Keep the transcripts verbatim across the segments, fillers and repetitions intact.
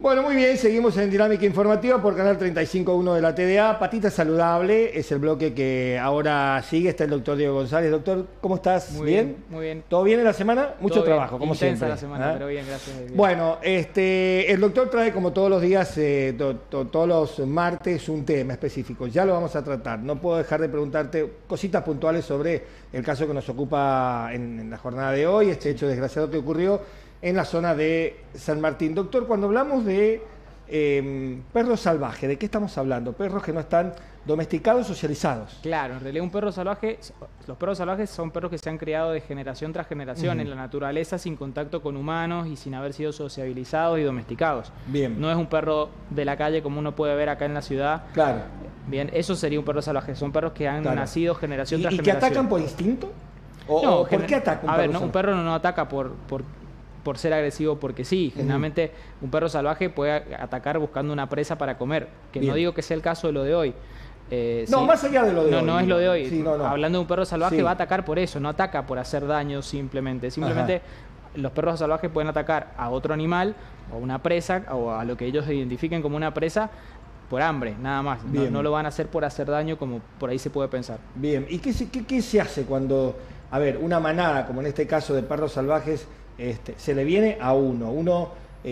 Bueno, muy bien, seguimos en Dinámica Informativa por Canal treinta y cinco punto uno de la T D A. Patita Saludable es el bloque que ahora sigue. Está el doctor Diego González. Doctor, ¿cómo estás? Muy ¿Bien? bien, muy bien. ¿Todo bien en la semana? Mucho Todo trabajo, bien. como Intensa siempre. la semana, ¿Ah? pero bien, gracias. Bien. Bueno, este, el doctor trae como todos los días, eh, to, to, todos los martes, un tema específico. Ya lo vamos a tratar. No puedo dejar de preguntarte cositas puntuales sobre el caso que nos ocupa en, en la jornada de hoy, este hecho desgraciado que ocurrió en la zona de San Martín. Doctor, cuando hablamos de Eh, perros salvajes, ¿de qué estamos hablando? Perros que no están domesticados, socializados. Claro, en realidad un perro salvaje, los perros salvajes son perros que se han criado de generación tras generación uh-huh. en la naturaleza sin contacto con humanos y sin haber sido sociabilizados y domesticados. Bien. No es un perro de la calle como uno puede ver acá en la ciudad. Claro. Bien, eso sería un perro salvaje. Son perros que han claro. nacido generación ¿Y, tras y generación. ¿Y que atacan por instinto? ¿O, no, o por qué ataca un a perro ver, no, salvaje? un perro no, no ataca por... por por ser agresivo porque sí, generalmente uh-huh. un perro salvaje puede atacar buscando una presa para comer, que Bien. no digo que sea el caso de lo de hoy. Eh, no, sí. más allá de lo de no, hoy. No, no es lo de hoy. Sí, no, no. Hablando de un perro salvaje sí. va a atacar por eso, no ataca por hacer daño simplemente. Simplemente Ajá. los perros salvajes pueden atacar a otro animal o a una presa o a lo que ellos identifiquen como una presa por hambre, nada más. No, no lo van a hacer por hacer daño como por ahí se puede pensar. Bien, ¿y qué se, qué, qué se hace cuando, a ver, una manada, como en este caso de perros salvajes, Este, se le viene a uno, uno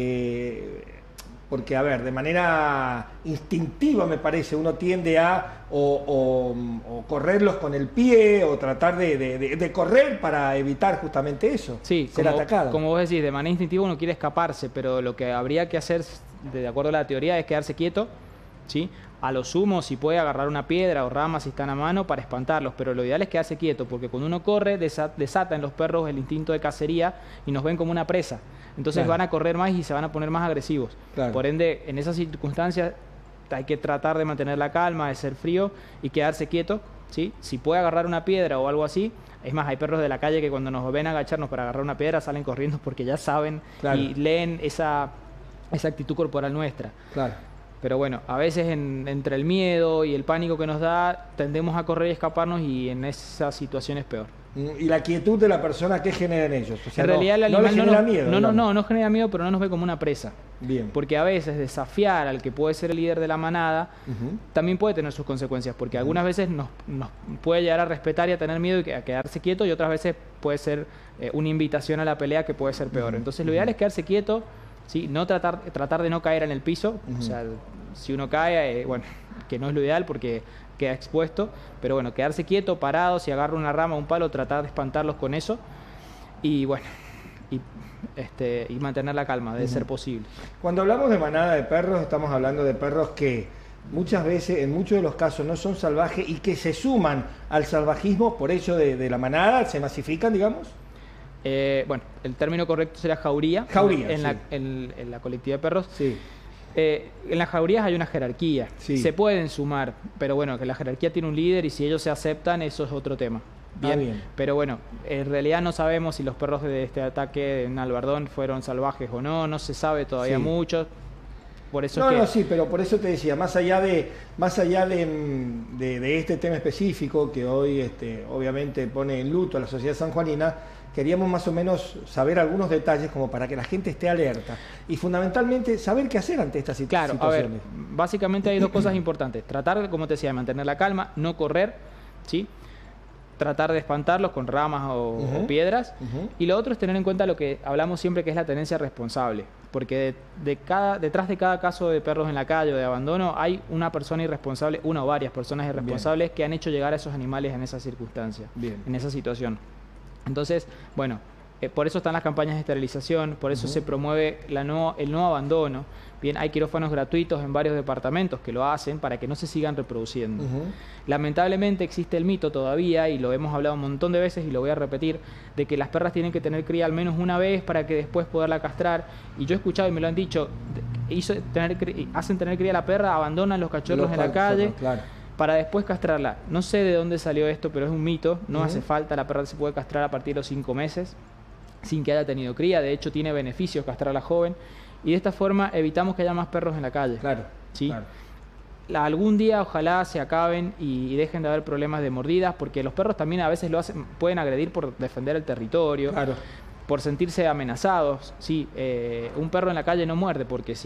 eh, porque a ver, de manera instintiva me parece, uno tiende a o, o, o correrlos con el pie o tratar de, de, de correr para evitar justamente eso, sí, ser como, atacado. Como vos decís, de manera instintiva uno quiere escaparse, pero lo que habría que hacer, de acuerdo a la teoría, es quedarse quieto, ¿sí? A lo sumo, si puede agarrar una piedra o ramas si están a mano para espantarlos, pero lo ideal es quedarse quieto, porque cuando uno corre desata en los perros el instinto de cacería y nos ven como una presa. Entonces claro. van a correr más y se van a poner más agresivos. Claro. Por ende, en esas circunstancias hay que tratar de mantener la calma, de ser frío y quedarse quieto, ¿sí? Si puede agarrar una piedra o algo así, es más, hay perros de la calle que cuando nos ven agacharnos para agarrar una piedra salen corriendo porque ya saben claro. y leen esa, esa actitud corporal nuestra. Claro. Pero bueno, a veces en, entre el miedo y el pánico que nos da, tendemos a correr y escaparnos y en esas situaciones peor. ¿Y la quietud de la persona qué genera en ellos? O sea, en realidad no, el animal no, no, genera no, miedo, no, no, no, no genera miedo, pero no nos ve como una presa. Bien. Porque a veces desafiar al que puede ser el líder de la manada uh-huh. también puede tener sus consecuencias, porque uh-huh. algunas veces nos, nos puede llegar a respetar y a tener miedo y a quedarse quieto, y otras veces puede ser eh, una invitación a la pelea que puede ser peor. Uh-huh. Entonces lo ideal uh-huh. es quedarse quieto, ¿sí? No tratar, tratar de no caer en el piso, uh-huh. o sea, si uno cae, eh, bueno, que no es lo ideal porque queda expuesto, pero bueno, quedarse quieto, parado, si agarra una rama o un palo, tratar de espantarlos con eso y bueno, y, este, y mantener la calma, de uh-huh. ser posible. Cuando hablamos de manada de perros, estamos hablando de perros que muchas veces, en muchos de los casos, no son salvajes y que se suman al salvajismo por hecho de, de la manada, se masifican, digamos. Eh, bueno, el término correcto sería jauría. Jauría, en, sí. la, en, en la colectividad de perros. Sí. Eh, en las jaurías hay una jerarquía, sí. se pueden sumar, pero bueno, que la jerarquía tiene un líder y si ellos se aceptan, eso es otro tema. Bien, ah, bien. Pero bueno, en realidad no sabemos si los perros de este ataque en Albardón fueron salvajes o no, no se sabe todavía sí. mucho. Por eso no, es que... no, sí, pero por eso te decía, más allá de, más allá de, de, de este tema específico que hoy este, obviamente pone en luto a la sociedad sanjuanina, queríamos más o menos saber algunos detalles como para que la gente esté alerta y fundamentalmente saber qué hacer ante estas claro, situaciones. A ver, básicamente hay dos cosas importantes. Tratar, como te decía, de mantener la calma, no correr, ¿sí? Tratar de espantarlos con ramas o, uh-huh. o piedras. Uh-huh. Y lo otro es tener en cuenta lo que hablamos siempre, que es la tenencia responsable. Porque de, de cada, detrás de cada caso de perros en la calle o de abandono hay una persona irresponsable, una o varias personas irresponsables Bien. que han hecho llegar a esos animales en esa circunstancia, Bien. en esa situación. Entonces, bueno, eh, por eso están las campañas de esterilización, por eso uh-huh. se promueve la no, el no abandono. Bien, hay quirófanos gratuitos en varios departamentos que lo hacen para que no se sigan reproduciendo. Uh-huh. Lamentablemente existe el mito todavía, y lo hemos hablado un montón de veces y lo voy a repetir, de que las perras tienen que tener cría al menos una vez para que después poderla castrar. Y yo he escuchado y me lo han dicho, hizo tener, hacen tener cría a la perra, abandonan los cachorros los en la calle. Claro. Para después castrarla. No sé de dónde salió esto, pero es un mito. No uh-huh. hace falta, la perra se puede castrar a partir de los cinco meses sin que haya tenido cría. De hecho, tiene beneficios castrarla joven. Y de esta forma evitamos que haya más perros en la calle. Claro, ¿sí? claro. La, algún día ojalá se acaben y, y dejen de haber problemas de mordidas, porque los perros también a veces lo hacen, pueden agredir por defender el territorio, claro. por sentirse amenazados. Sí, eh, un perro en la calle no muerde porque sí.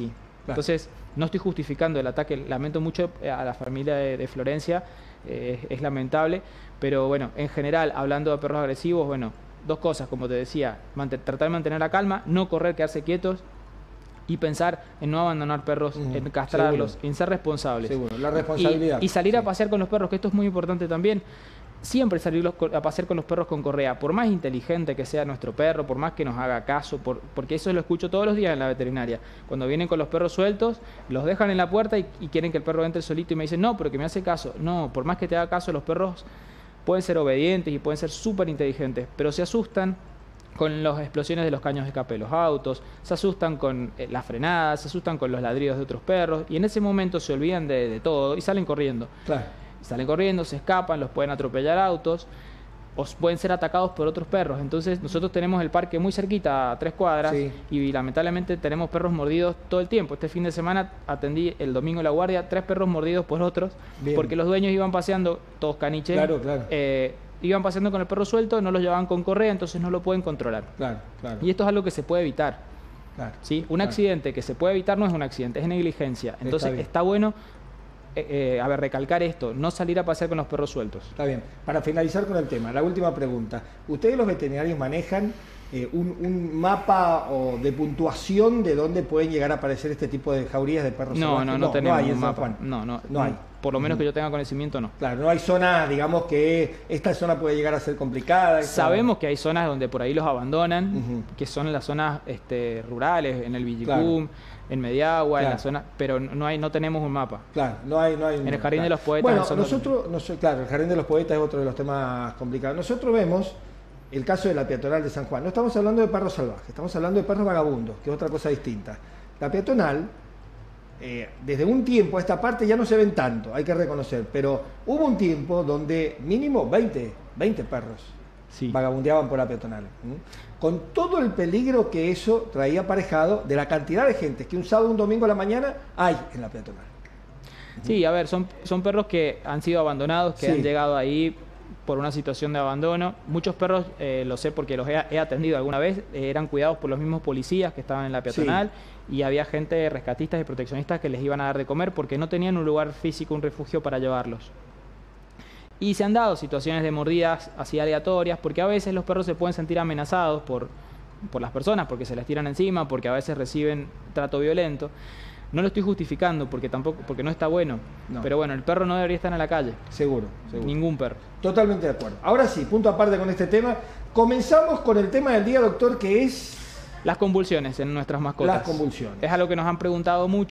Entonces, no estoy justificando el ataque, lamento mucho a la familia de, de Florencia, eh, es lamentable, pero bueno, en general, hablando de perros agresivos, bueno, dos cosas, como te decía, tratar de mantener la calma, no correr, quedarse quietos y pensar en no abandonar perros, uh-huh. en castrarlos, seguro. En ser responsables. Seguro, la responsabilidad. Y, y salir sí. a pasear con los perros, que esto es muy importante también. Siempre salir a pasear con los perros con correa, por más inteligente que sea nuestro perro, por más que nos haga caso, por, porque eso lo escucho todos los días en la veterinaria. Cuando vienen con los perros sueltos, los dejan en la puerta y, y quieren que el perro entre solito y me dicen, no, pero que me hace caso. No, por más que te haga caso, los perros pueden ser obedientes y pueden ser súper inteligentes, pero se asustan con las explosiones de los caños de escape de los autos, se asustan con eh, las frenadas, se asustan con los ladridos de otros perros y en ese momento se olvidan de, de todo y salen corriendo. Claro. Salen corriendo, se escapan, los pueden atropellar autos o pueden ser atacados por otros perros. Entonces nosotros tenemos el parque muy cerquita, a tres cuadras, sí. y lamentablemente tenemos perros mordidos todo el tiempo. Este fin de semana atendí el domingo en la guardia, tres perros mordidos por otros, Bien. porque los dueños iban paseando, todos caniches, claro, claro. Eh, iban paseando con el perro suelto, no los llevaban con correa, entonces no lo pueden controlar. Claro, claro. Y esto es algo que se puede evitar. Claro, ¿sí? Un claro. accidente que se puede evitar no es un accidente, es negligencia. Entonces está, está bueno... Eh, a ver, recalcar esto, no salir a pasear con los perros sueltos. Está bien. Para finalizar con el tema, la última pregunta. ¿Ustedes los veterinarios manejan eh, un, un mapa o de puntuación de dónde pueden llegar a aparecer este tipo de jaurías de perros no, salvajes? No, no, no tenemos no hay un mapa. Juan. No, no, no hay. Por lo menos que yo tenga conocimiento, no. Claro, no hay zonas, digamos que esta zona puede llegar a ser complicada. Sabemos que hay zonas donde por ahí los abandonan, uh-huh. que son las zonas este, rurales, en el Villicum, claro. en Mediagua, claro. en la zona, pero no hay, no tenemos un mapa. Claro, no hay, no hay. En el Jardín claro. de los Poetas. Bueno, nosotros, no sé, claro, el Jardín de los Poetas es otro de los temas complicados. Nosotros vemos el caso de la peatonal de San Juan. No estamos hablando de perros salvajes, estamos hablando de perros vagabundos, que es otra cosa distinta. La peatonal, eh, desde un tiempo a esta parte ya no se ven tanto, hay que reconocer, pero hubo un tiempo donde mínimo veinte, veinte perros sí. vagabundeaban por la peatonal. ¿Mm? Con todo el peligro que eso traía aparejado de la cantidad de gente que un sábado, un domingo a la mañana hay en la peatonal. Sí, a ver, son, son perros que han sido abandonados, que sí. han llegado ahí por una situación de abandono. Muchos perros, eh, lo sé porque los he, he atendido alguna vez, eh, eran cuidados por los mismos policías que estaban en la peatonal sí. y había gente, rescatistas y proteccionistas que les iban a dar de comer porque no tenían un lugar físico, un refugio para llevarlos. Y se han dado situaciones de mordidas así aleatorias porque a veces los perros se pueden sentir amenazados por, por las personas, porque se les tiran encima, porque a veces reciben trato violento. No lo estoy justificando porque tampoco, porque no está bueno. No. Pero bueno, el perro no debería estar en la calle. Seguro, seguro. Ningún perro. Totalmente de acuerdo. Ahora sí, punto aparte con este tema. Comenzamos con el tema del día, doctor, que es... Las convulsiones en nuestras mascotas. Las convulsiones. Es algo que nos han preguntado mucho.